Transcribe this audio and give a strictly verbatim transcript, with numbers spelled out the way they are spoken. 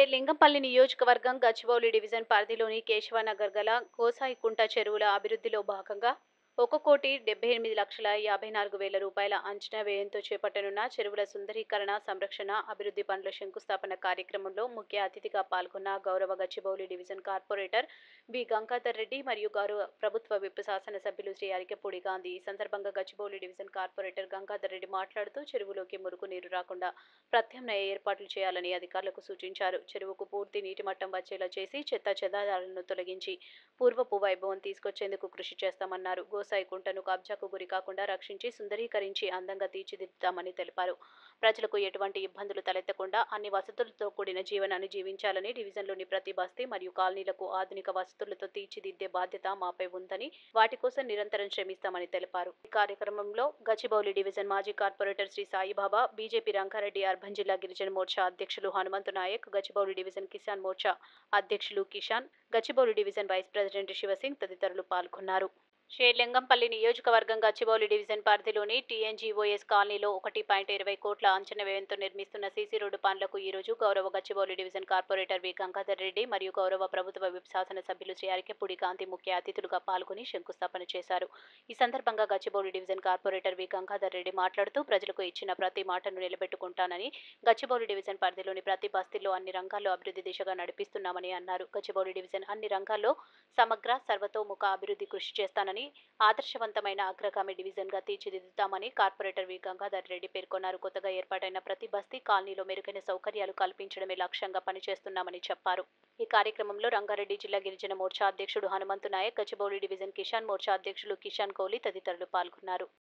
లింగంపల్లి నియోజకవర్గం గచ్చిబౌలి డివిజన్ పరిధిలోని కేశవనగర్ గల గోసాయికుంట చెరువుల అభివృద్ధిలో భాగంగా ఒక కోటి డెబ్బై ఎనిమిది లక్షల యాభై నాలుగు వేల రూపాయల అంచనా వ్యయంతో చేపట్టనున్న చెరువుల సుందరీకరణ, సంరక్షణ, అభివృద్ధి పనుల శంకుస్థాపన కార్యక్రమంలో ముఖ్య అతిథిగా పాల్గొన్న గౌరవ Gachibowli division corporator B Gangadhar Reddy మరియు గౌరవ ప్రభుత్వ విప్ శాసనసభ్యులు శ్రీ అరికెపూడి గాంధీ. ఈ సందర్భంగా గచ్చిబౌలి డివిజన్ కార్పొరేటర్ గంగాధర్ రెడ్డి మాట్లాడుతూ చెరువులోకి మురుగు నీరు రాకుండా ప్రత్యామ్నాయ ఏర్పాట్లు చేయాలని అధికారులకు సూచించారు. చెరువుకు పూర్తి నీటి మట్టం వచ్చేలా చేసి చెత్త చెదారాలను తొలగించి పూర్వపు వైభవం తీసుకొచ్చేందుకు కృషి చేస్తామన్నారు. గోసాయి కుంటను కబ్జాకు గురి కాకుండా రక్షించి సుందరీకరించి అందంగా తీర్చిదిద్దుతామని తెలిపారు. ప్రజలకు ఎటువంటి ఇబ్బందులు తలెత్తకుండా అన్ని వసతులతో కూడిన జీవనాన్ని జీవించాలని, డివిజన్లోని ప్రతి బస్తీ మరియు కాలనీలకు ఆధునిక వసతులతో తీర్చిదిద్దే బాధ్యత మాపై ఉందని, వాటి కోసం నిరంతరం శ్రమిస్తామని తెలిపారు. ఈ కార్యక్రమంలో గచ్చిబౌలి డివిజన్ మాజీ corporator Shri Saibaba, BJP Rangareddy urban జిల్లా గిరిజన మోర్చా అధ్యక్షులు హనుమంతు నాయక్, గచ్చిబౌలి డివిజన్ కిసాన్ మోర్చా అధ్యక్షులు Kishan, Gachibowli division vice president Shivsingh తదితరులు పాల్గొన్నారు. షేర్లింగంపల్లి నియోజకవర్గం గచ్చిబౌలి డివిజన్ పరిధిలోని టీఎన్జీఓఎస్ కాలనీలో ఒకటి పాయింట్ ఇరవై కోట్ల అంచనా వ్యయంతో నిర్మిస్తున్న సీసీ రోడ్డు పనులకు ఈ రోజు గౌరవ Gachibowli division corporator V Gangadhar Reddy మరియు గౌరవ ప్రభుత్వ విప్ శాసనసభ్యులు శ్రీ అరికెపూడి గాంధీ ముఖ్య అతిథులుగా పాల్గొని శంకుస్థాపన చేశారు. ఈ సందర్భంగా Gachibowli division corporator V Gangadhar Reddy మాట్లాడుతూ ప్రజలకు ఇచ్చిన ప్రతి మాటను నిలబెట్టుకుంటానని, గచ్చిబౌలి డివిజన్ పరిధిలోని ప్రతి బస్తీల్లో అన్ని రంగాల్లో అభివృద్ధి దిశగా నడిపిస్తున్నామని అన్నారు. గచ్చిబౌలి డివిజన్ అన్ని రంగాల్లో సమగ్ర సర్వతోముఖ అభివృద్ధి కృషి చేస్తానని, ఆదర్శవంతమైన అగ్రగామి డివిజన్ గా తీర్చిదిద్దుతామని కార్పొరేటర్ వి గంగాధర్ రెడ్డి పేర్కొన్నారు. కొత్తగా ఏర్పాటైన ప్రతి బస్తీ, కాలనీలో మెరుగైన సౌకర్యాలు కల్పించడమే లక్ష్యంగా పనిచేస్తున్నామని చెప్పారు. ఈ కార్యక్రమంలో రంగారెడ్డి జిల్లా గిరిజన మోర్చా అధ్యక్షుడు హనుమంతు నాయక్, గచ్చిబౌలి డివిజన్ కిసాన్ మోర్చా అధ్యక్షులు కిషాన్ కోహ్లీ తదితరులు పాల్గొన్నారు.